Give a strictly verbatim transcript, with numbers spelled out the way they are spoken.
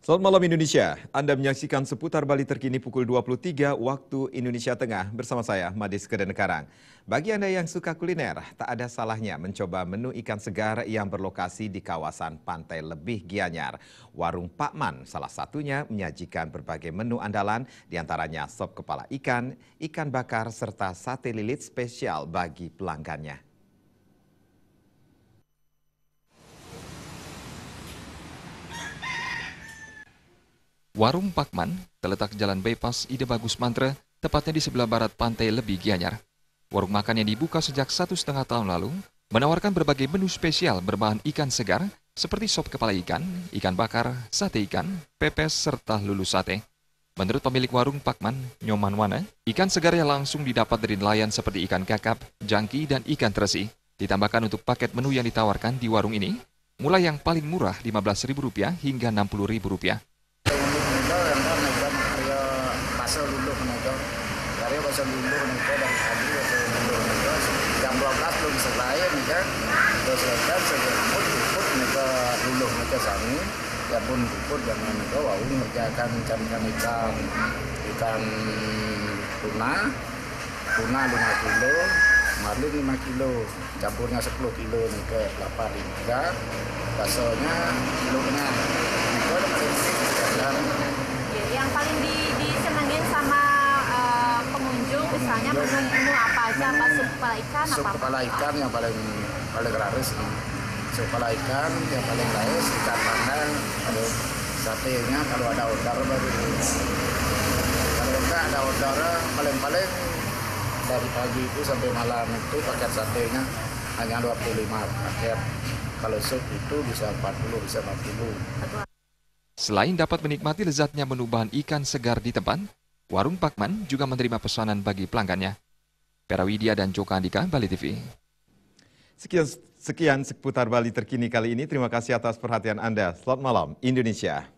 Selamat malam Indonesia, Anda menyaksikan seputar Bali terkini pukul dua puluh tiga waktu Indonesia Tengah bersama saya, Madis Kedenekarang. Bagi Anda yang suka kuliner, tak ada salahnya mencoba menu ikan segar yang berlokasi di kawasan Pantai Lebih Gianyar. Warung Pak Man salah satunya menyajikan berbagai menu andalan, diantaranya sop kepala ikan, ikan bakar, serta sate lilit spesial bagi pelanggannya. Warung Pak Man terletak Jalan Bypass Ide Bagus Mantre, tepatnya di sebelah barat Pantai Lebih Gianyar. Warung makan yang dibuka sejak satu setengah tahun lalu menawarkan berbagai menu spesial berbahan ikan segar seperti sop kepala ikan, ikan bakar, sate ikan, pepes, serta lulus sate. Menurut pemilik warung Pak Man, Nyoman Wana, ikan segar yang langsung didapat dari nelayan seperti ikan kakap, jangki, dan ikan terasi. Ditambahkan untuk paket menu yang ditawarkan di warung ini, mulai yang paling murah lima belas ribu rupiah hingga enam puluh ribu rupiah. Pasal dulu menego, dari pasal dulu menego dari pagi atau dulu menego jam dua belas belum selesai menego, terus selesai sebelum pun puput menego dulu menego sani, ya pun puput yang menego wau mengerjakan ikan ikan ikan tuna, tuna lima kilo, marlin lima kilo, campurnya sepuluh kilo menego delapan ribu, baksonya kilonya menego dan yang paling di, disenengin sama uh, pengunjung misalnya menu-menu apa aja, apa sup kepala ikan sup apa kepala ikan yang paling paling laris nih. Sup kepala ikan yang paling laris, ikan bandeng, kalau satenya kalau ada order baru. Kalau enggak ada order paling-paling dari pagi itu sampai malam itu paket satenya hanya dua puluh lima paket. Kalau sup itu bisa empat puluh, bisa empat puluh. Selain dapat menikmati lezatnya menu bahan ikan segar di tempat, warung Pak Man juga menerima pesanan bagi pelanggannya. Perawidya dan Joko Andika, Bali T V. Sekian, sekian seputar Bali terkini kali ini. Terima kasih atas perhatian Anda. Selamat malam Indonesia.